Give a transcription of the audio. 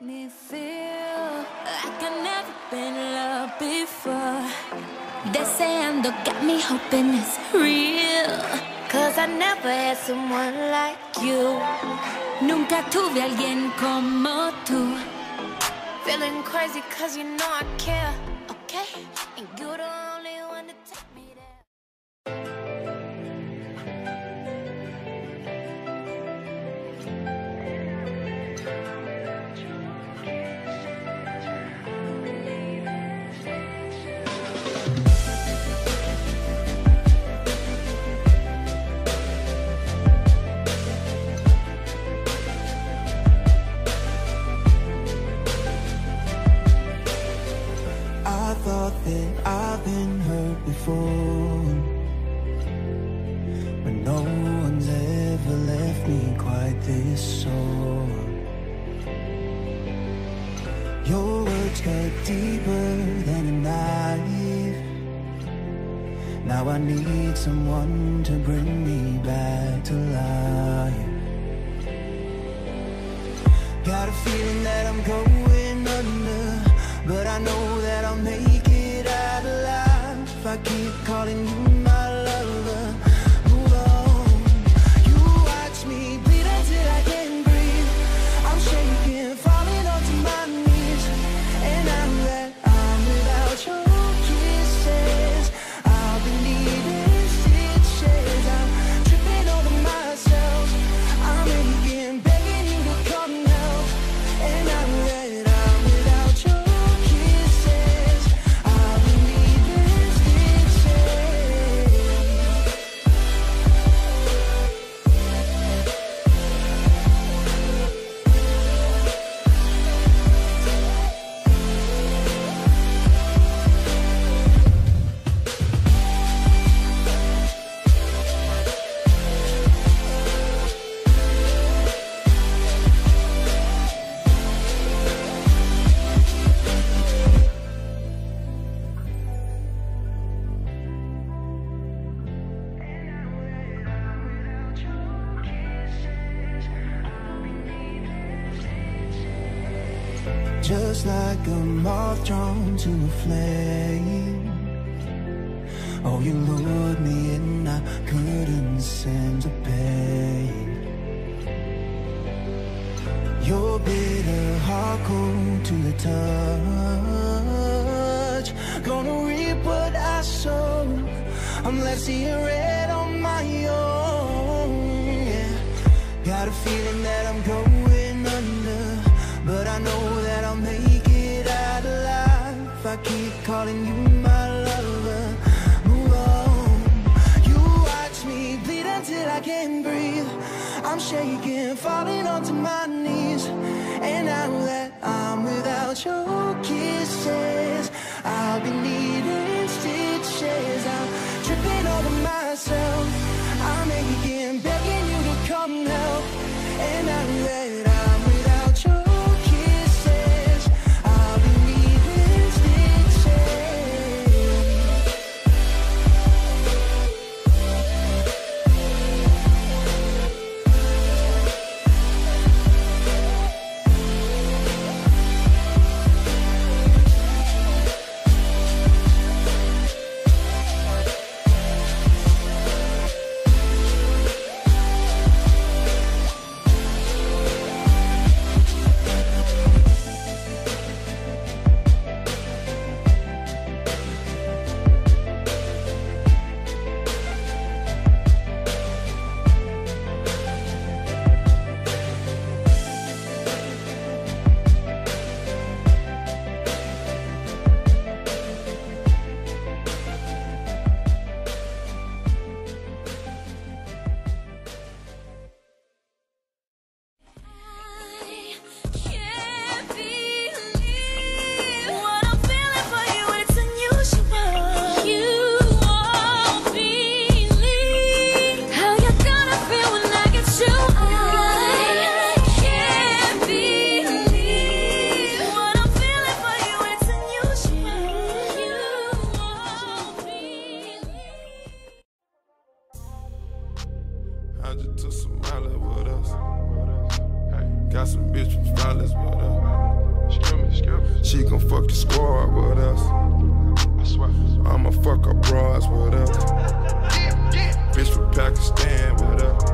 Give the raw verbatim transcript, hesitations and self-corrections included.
me feel like I've never been in love before. Deseando got me hoping it's real, cause I never had someone like you. Nunca tuve alguien como tú. Feeling crazy cause you know I care, okay? And you're the only one to take me there. I thought that I've been hurt before, but no one's ever left me quite this sore. Your words cut deeper than a knife. Now I need someone to bring me back to life. Got a feeling that I'm going under, but I know that I'll make it out alive if I keep calling you my lover. Move on. You watch me bleed until I can't breathe. I'm shaking, falling onto my knees. And now that I'm without your kisses, I'll be needing stitches. I'm tripping over myself. I'm aching, begging you to come help. And now that I'm without your just like a moth drawn to a flame. Oh, you lured me in, I couldn't sense the pain. Your bitter heart cold to the touch. Gonna reap what I sow. I'm left seeing red on my own, yeah. Got a feeling that I'm going under, but I know that I'll make it out alive if I keep calling you my lover. Move on. You watch me bleed until I can't breathe. I'm shaking, falling onto my knees. And now that I'm without your kisses, I'll be needing stitches. I'm tripping over myself. I'm aching, begging you to come help. And now that I'm without your I just took some mileage with us. Got some bitch from Stylish with us. She gon' fuck the squad with us. I'ma fuck her bras with us. Bitch from Pakistan with us.